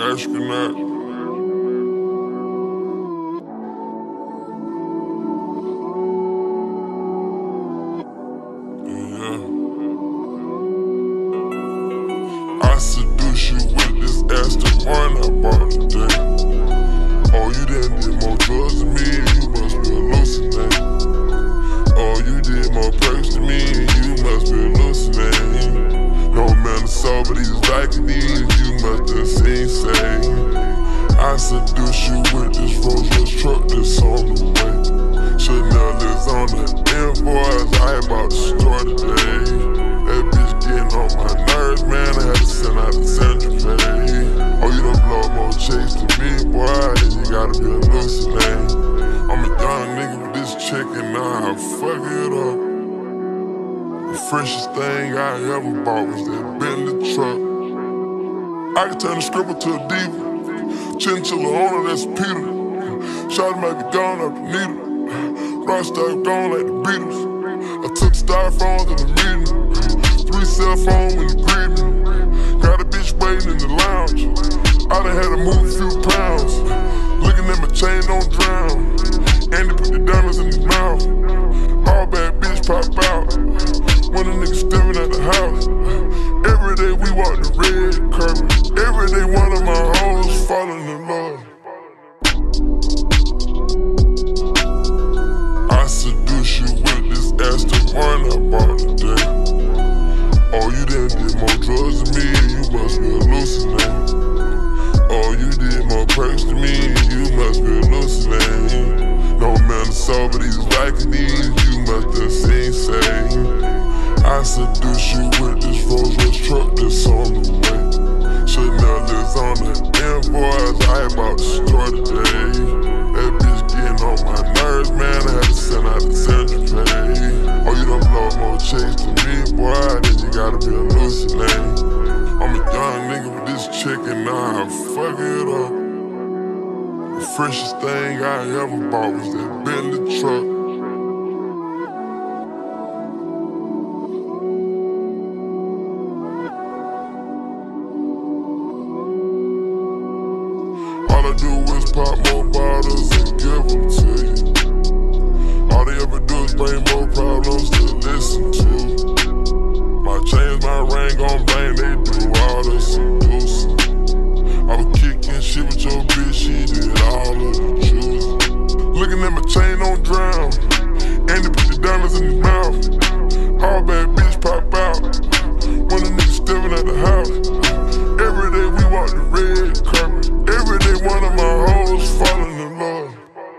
astronaut. Yeah. I seduce you with this Aston Martin I bought today. Oh, you done did more drugs than me, and you must be hallucinating. Oh, you did more perks than me, and you must be hallucinating. No man saw, but he's liking these, you must have seen say. I seduce you with this Rolls-Royce truck that's on the way. Chanel is on the invoice, I about to store today. That bitch getting on my nerves, man, I had to send out the centrifuge. Oh, you done blow more checks than me, boy, then you gotta be hallucinating. I'm a young nigga with this chick and now I fuck it up. The freshest thing I ever bought was that Bentley truck. I can turn a stripper to a diva. Chinchilla owner, that's Peter. Shot might be gone up the needle. Rockstar gone like the Beatles. I took styrofoams in the meeting. 3 cell phones when you greet me. Got a bitch waiting in the lounge. I done had to move a few pounds. Looking at my chain, don't drown. And they put the diamonds in his mouth. All bad bitch pop out. When a nigga staring at the house. Every day we walk the red carpet. Every day one of my hoes falling in love. I seduce you with this Aston Martin I bought today. Oh, you done did more drugs than me, and you must be hallucinating. Oh, you did more perks than me, and you must be hallucinating. No man saw, but he's liking these, you must have seen say. I seduce you with this Rolls-Royce truck that's on the way. Chanel is on the invoice, I about to store today. That bitch getting on my nerves, man, I had to send out the centrifuge. Oh, you done blow more checks than me, boy, then you gotta be hallucinating. I'm a young nigga with this chick and now I fuck it up. The freshest thing I ever bought was that Bentley truck. All I do is pop more bottles and give them to you. All they ever do is bring more problems to listen to. My chains, my ring on bang, they do all the seducing. I was kicking shit with your bitch, she did all of the choosing. Looking at my chain, don't drown. And they put the diamonds in his mouth. All bad bitch pop out. When a nigga staring at the house. Every day we walk the red carpet. Every day one of my hoes falling in love.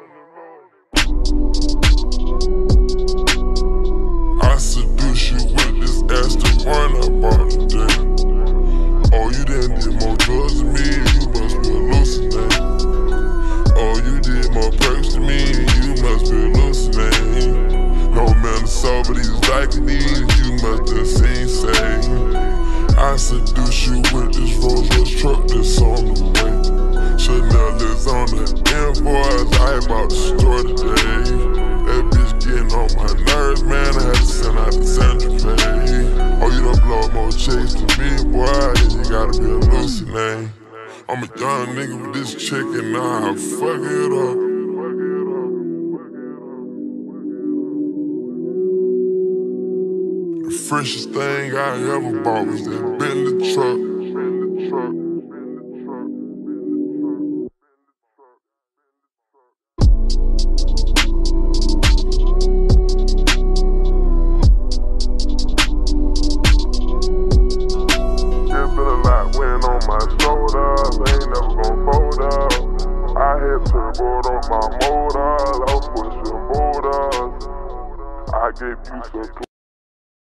I seduce you with this Aston Martin I bought today. Oh, you done did more drugs than me, and you must be hallucinating. Oh, you did more perks than me, and you must be hallucinating. No man saw, but he's liking these, you must have seen say. I seduce you with this Rolls-Royce truck that's on the way. Chanel is on the invoice, I about to store today. That bitch getting on my nerves, man, I had to send out the centrifuge. Oh, you done blow more checks than me, boy, then you gotta be hallucinating. I'm a young nigga with this chick and now I fuck it up. The freshest thing I ever bought was that Bentley truck. Turbo on my motors, I was pushing boulders. I gave you some